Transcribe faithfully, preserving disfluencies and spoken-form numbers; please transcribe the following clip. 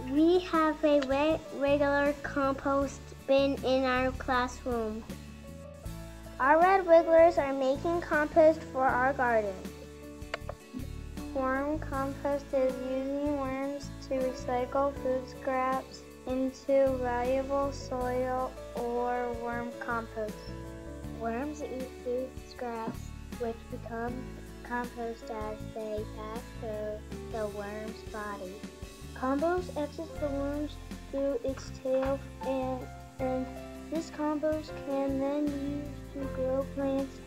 We have a re regular compost bin in our classroom. Our red wigglers are making compost for our garden. Worm compost is using worms to recycle food scraps into valuable soil or worm compost. Worms eat food scraps, which become compost as they pass through the worm's body. Compost exits the worms through its tail, and, and this compost can then be used to grow plants